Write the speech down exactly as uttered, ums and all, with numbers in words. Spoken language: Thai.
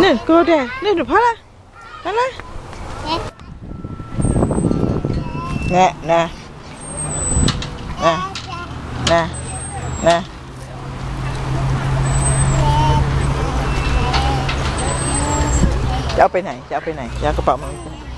นี่กูเดี๋ยวนี่เดี๋ยวพอละนั่นละเนี่ยนะนะนะนะจะเอาไปไหนจะเอาไปไหนจะเอากระเป๋ามา